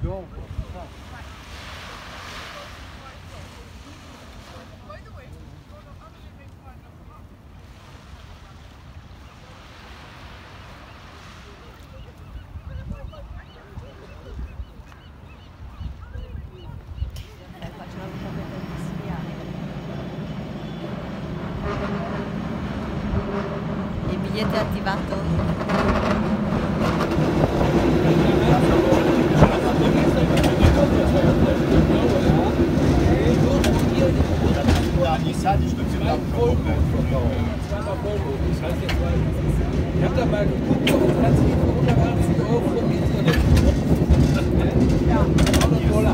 Il biglietto è attivato? Ich hab da mal geguckt und hat sich 180 € ja, $100.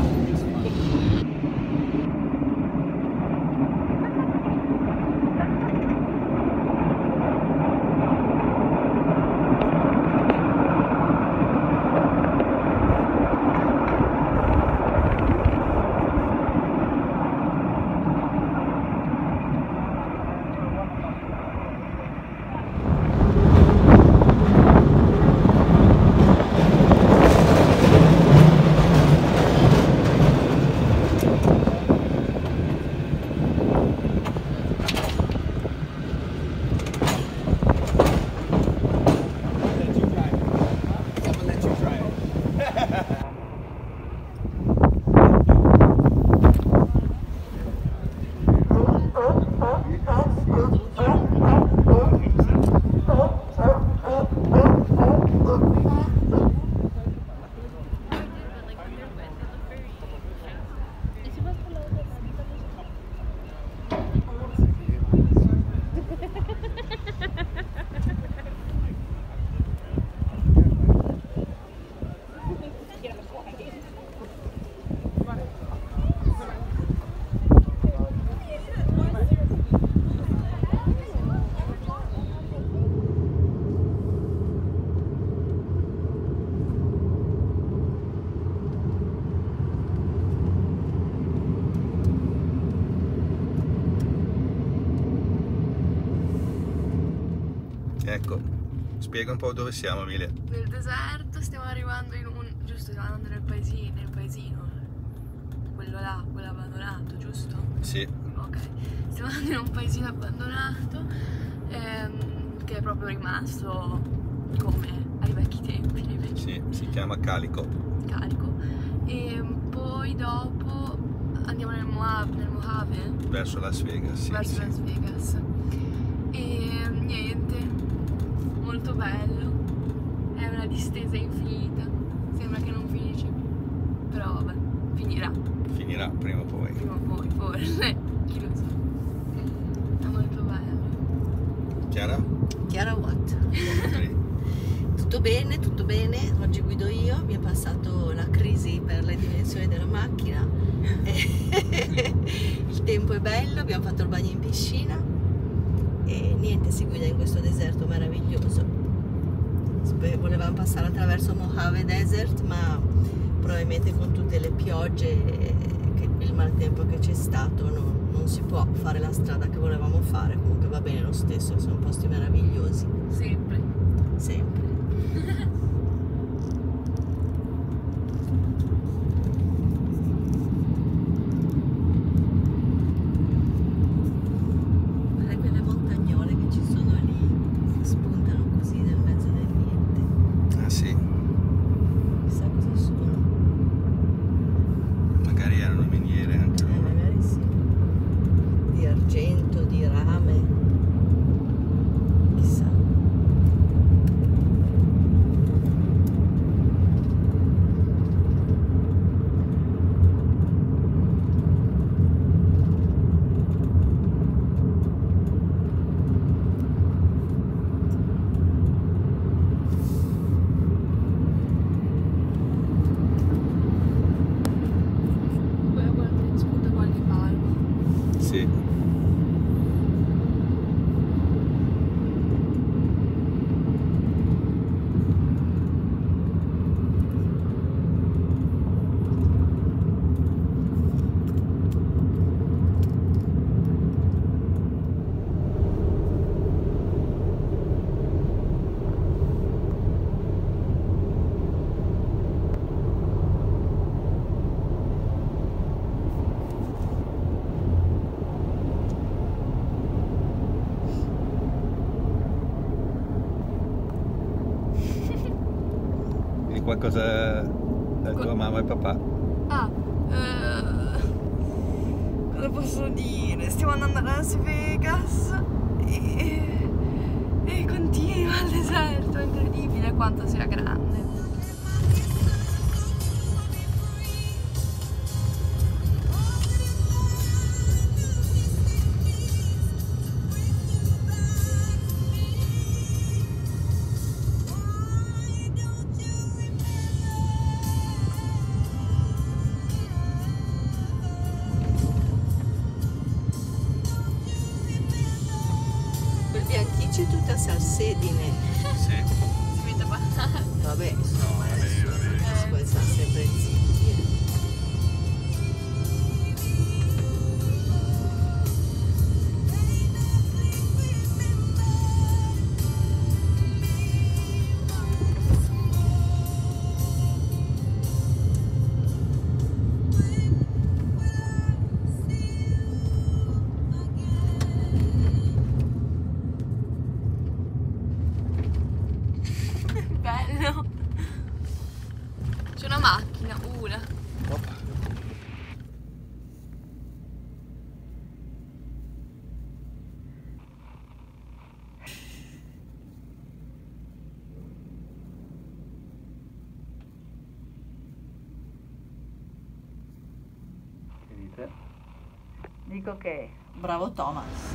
Ecco, spiega un po' dove siamo, Emilia. Nel deserto, stiamo arrivando in un... giusto, stiamo andando nel paesino, quello là, quello abbandonato, giusto? Sì. Ok, stiamo andando in un paesino abbandonato che è proprio rimasto come ai vecchi tempi. Sì, si chiama Calico. E poi dopo andiamo nel Mojave. Verso Las Vegas, sì. Verso sì. Las Vegas. E niente, molto bello, è una distesa infinita, sembra che non finisce più, però vabbè, finirà. Finirà prima o poi. Prima o poi, forse, chi lo sa. È molto bello. Chiara? Chiara what? Tutto bene, oggi guido io, mi è passato la crisi per le dimensioni della macchina. Il tempo è bello, abbiamo fatto il bagno in piscina e niente, si guida in questo deserto meraviglioso. Volevamo passare attraverso Mojave Desert, ma probabilmente con tutte le piogge e il maltempo che c'è stato non si può fare la strada che volevamo fare. Comunque va bene lo stesso, sono posti meravigliosi. Sempre. Guarda quelle montagnole che ci sono lì, spuntano così nel mezzo del niente. Ah sì, Chissà cosa sono. magari erano miniere anche loro. Magari sì. Di argento, di rame. Chissà. Poi a volte spunta qualche palma. Sì. cosa tua mamma e papà. Ah, cosa posso dire? Stiamo andando a Las Vegas e continua il deserto, è incredibile quanto sia grande. C'è tutta salsedine. Sì. Si mette a parlare. Vabbè, insomma, va bene, va bene. poi stanno sempre zitti. Bello. C'è una macchina, una. Che dite? Dico che bravo Thomas.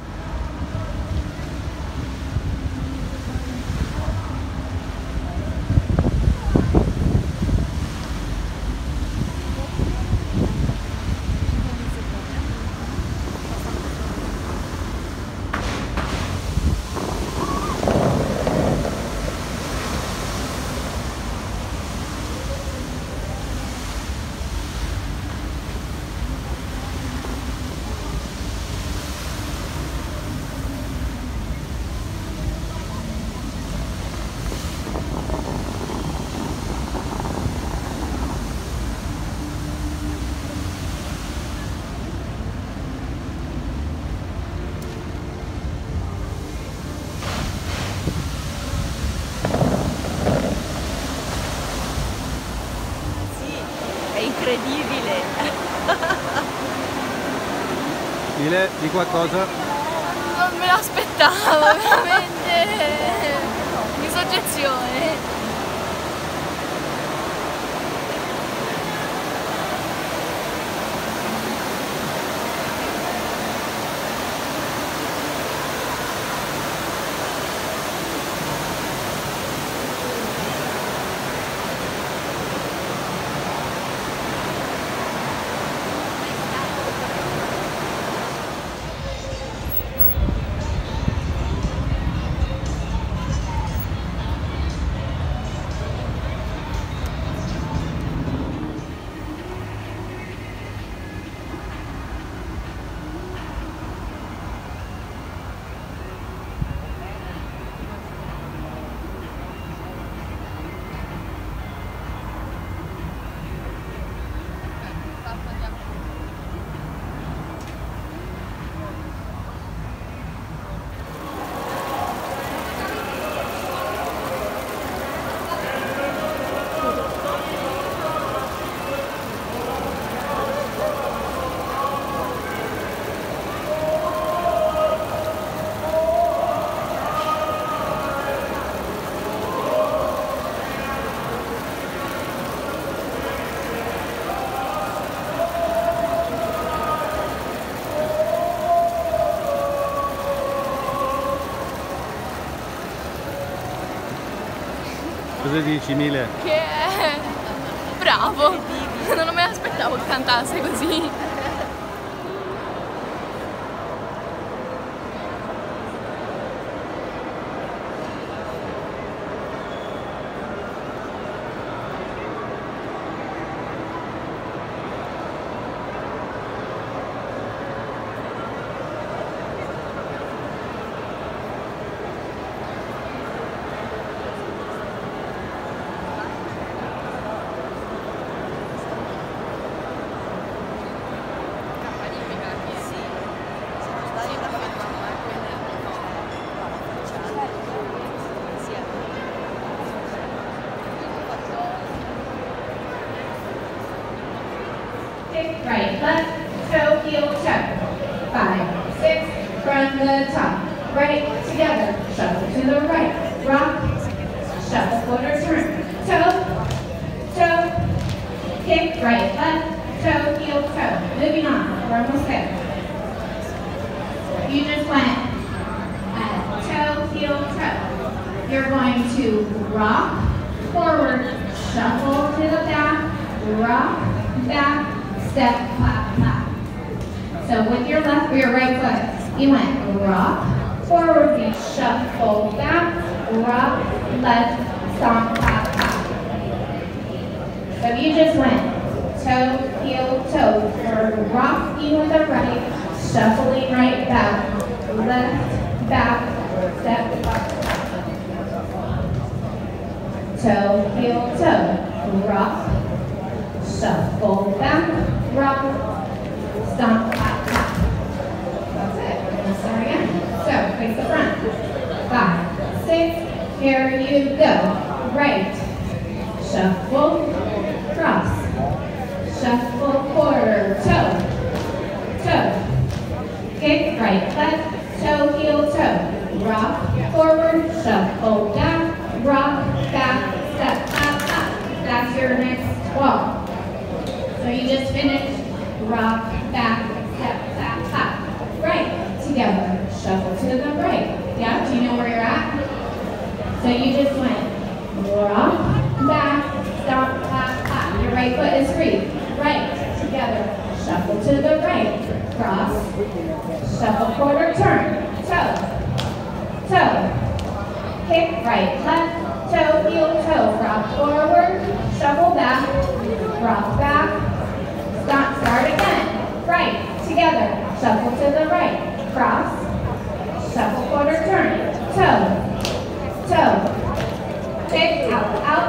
Incredibile. Mile, di qualcosa? Non me l'aspettavo, veramente. Di soggezione. Cosa dici, Mile? Che è bravo. Non me l'aspettavo che cantasse così. kick, right, left, toe, heel, toe. 5, 6, from the top. Right, together, shuffle to the right. Rock, shuffle, quarter turn. Toe, toe, kick, right, left, toe, heel, toe. Moving on, we're almost there. You just went toe, heel, toe. You're going to rock, forward, shuffle to the back, rock, back, step, clap, clap. So with your left or your right foot, you went rock, forward, beat, shuffle, back, rock, left, stomp, clap, clap. So you just went toe, heel, toe, or rocking with the right, shuffling right back, left, back, step, clap, clap. Toe, heel, toe, rock, shuffle, back, rock, stomp, clap, clap. That's it. Let's start again. So, face the front. 5, 6, here you go. Right, shuffle, cross, shuffle, quarter, toe, toe, kick, right, left, toe, heel, toe, rock, forward, shuffle, back, rock, back, step, clap, clap. That's your next walk. So you just finished rock, back, step, clap, clap. Right, together, shuffle to the right. Yeah, do you know where you're at? So you just went rock, back, stomp, clap, clap. Your right foot is free. Right, together, shuffle to the right. Cross, shuffle, quarter, turn. Toe, toe, kick, right, left, toe, heel, toe. Rock forward, shuffle back, rock back, stomp, start again. Right, together, shuffle to the right. Cross, shuffle, quarter, turn. Toe, toe, kick, out, out,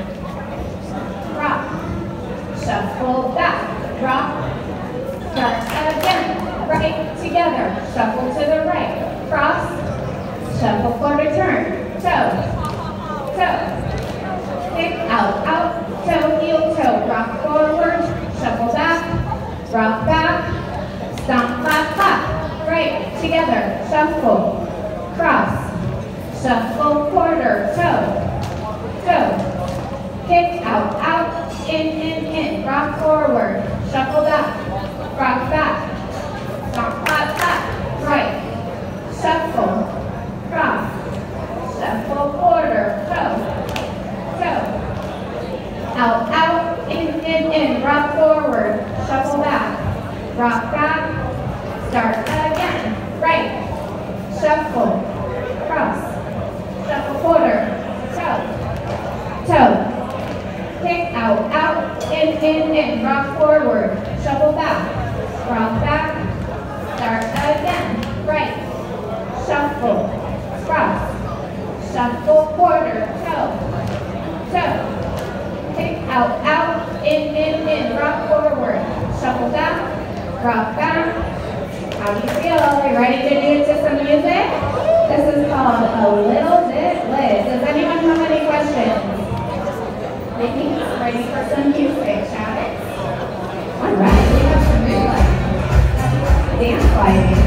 rock, shuffle back, rock, start again. Right, together, shuffle to the right. Cross, shuffle, quarter, turn. Toe, toe, kick, out, out, toe, heel, toe. Rock forward, shuffle back, rock back, stomp, clap, clap. Right, together, shuffle, cross, shuffle, quarter, toe, toe, kick, out, out, in, rock forward, shuffle back, rock back, stomp, clap, clap. Right, shuffle, cross, shuffle, quarter, toe, toe, out, out, in, rock forward, shuffle back, rock back, start again. Right, shuffle, cross, shuffle, quarter, toe, toe, kick, out, out, in, rock forward, shuffle back, rock back, start again. Right, shuffle, cross, shuffle, quarter, toe, toe, kick, out, out, in, rock forward, shuffle back, rock back. How do you feel? Are you ready to do to some music? This is called A Little Bit Lit. Does anyone have any questions? Maybe ready for some music, shall we? All right, we have some music. Dance lighting.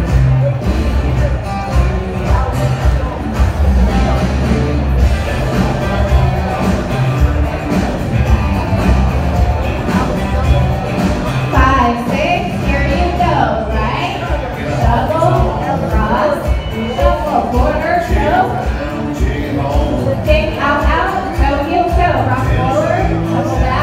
Quarter, toe, kick, out, out, toe, heel, toe, rock forward, shuffle back.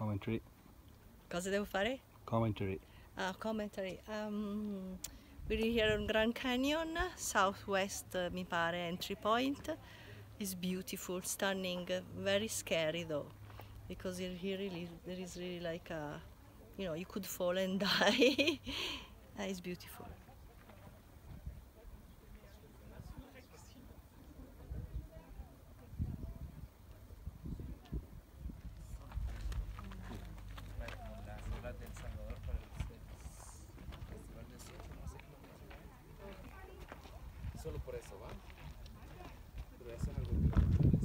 Commentary. Cosa devo fare? Commentary. Commentary. We're here on Grand Canyon, southwest, mi pare, entry point. It's beautiful, stunning, very scary though, because there is really like a, you know, you could fall and die. It's beautiful. Solo por eso, ¿va? Pero eso es algo que la naturaleza.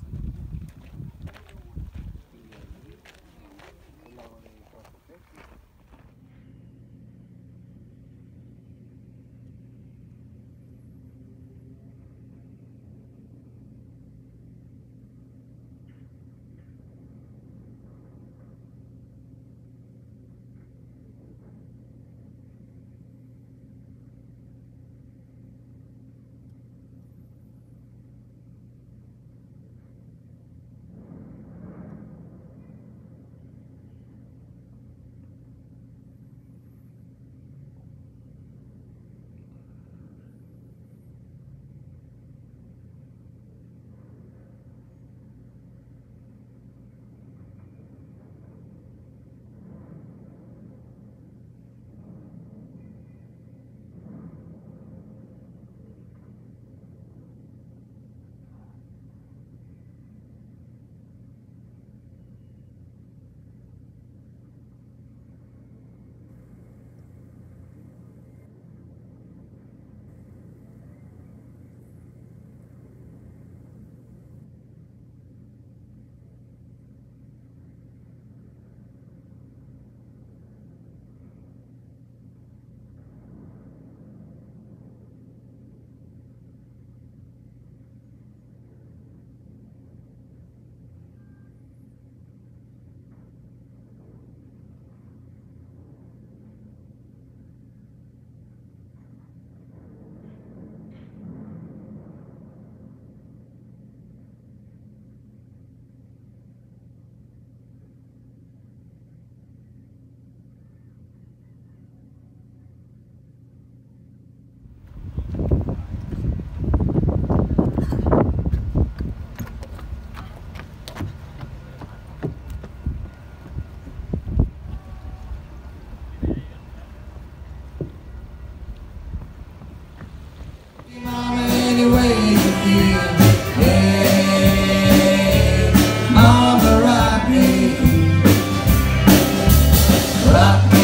Mama, rock me.